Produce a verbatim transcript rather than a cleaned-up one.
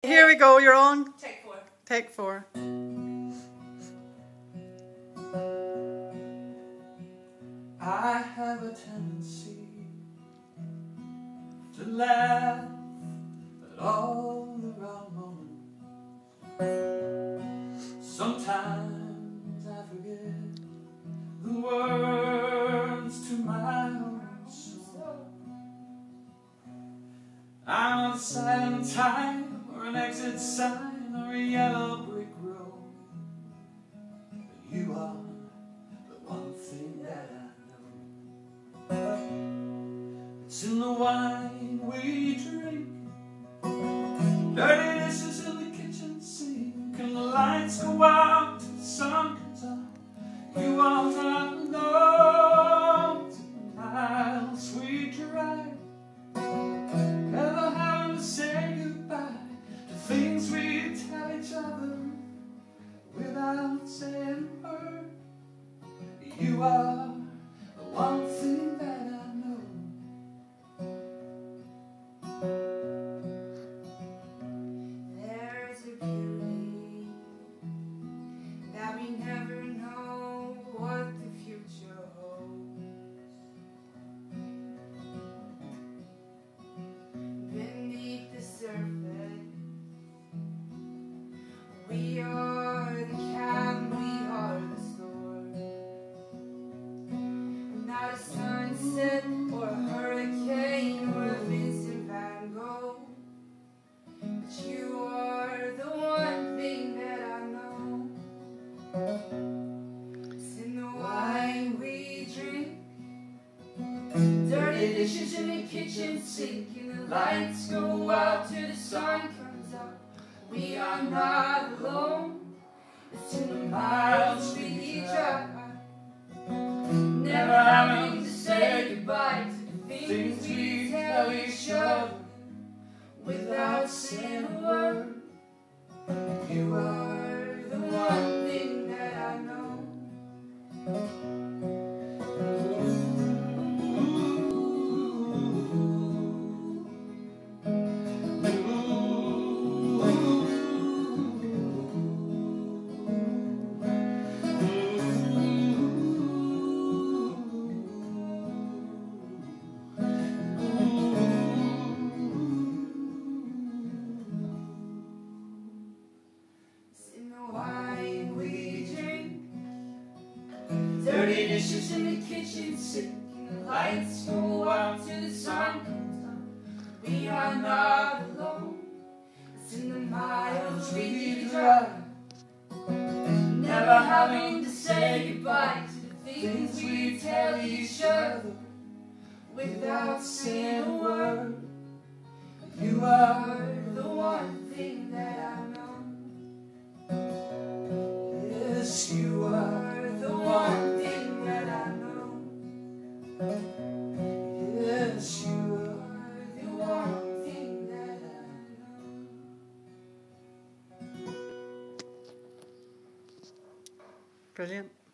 Here we go, you're on. Take four. Take four. I have a tendency to laugh at all the wrong moments. Sometimes I forget the words to my own song. I'm on a silent time, or an exit sign, or a yellow brick road. But you are the one thing that I know. It's in the wine we drink, dirty dishes in the kitchen sink, and the lights go out till the sun comes up. You are not alone to the miles we drive, never having to say goodbye to things we tell each other without saying a word. You are the one thing that I know. There's a beauty that we never know what the future holds. Beneath the surface, we are the calm, we are the storm. Not a sunset or a hurricane or a Vincent van Gogh, but you are the one thing that I know. It's in the wine we drink, dirty dishes in the kitchen sink, and the lights go out till the sun comes up. We are not alone. It's in the miles we drive, never having to say goodbye to the things we tell each other without saying a word. You are the one thing that I know. Dirty dishes in the kitchen sink, and the lights go out till the sun comes up. We are not alone. It's in the miles we drive, never having to say goodbye to the things we tell each other without saying a word. You are the one thing that I know. Yes, you are the one thing that I know. Yes, you are the one thing that I know. Brilliant.